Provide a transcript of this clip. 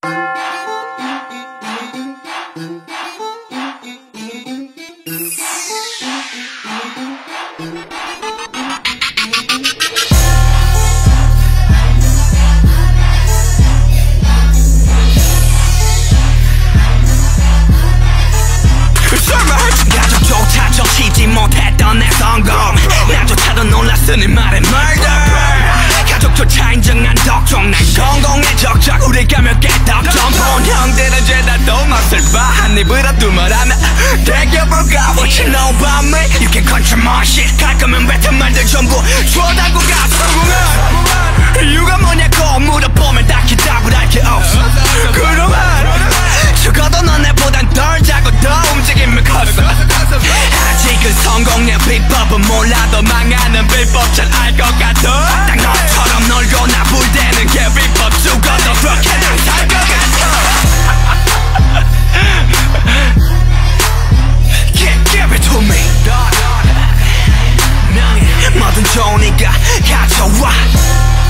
치지 못했던 내 성공 나조차도 놀랐으니 말해 murder 가족조차 인정한 덕종 난 공공의 적적 우리가 몇 개 덕점 본 형들은 죄다 또 맛을 봐 한 입으로 두말하면 대겨볼까 What you know about me You can control my shit 갈 거면 뱉은 말들 전부 줘달고 가 성공한 이유가 뭐냐고 물어보면 딱히 답을 할 게 없어 그동안 죽어도 너네보단 덜 자고 더 움직임을 컸어 아직은 성공의 비법은 몰라도 망하는 비법 잘 알 것 같아 딱 너처럼 놀고 나불대는 게 비법 죽어도 그렇게 난 살 것 같아 Give it to me 뭐든 좋으니까 가져와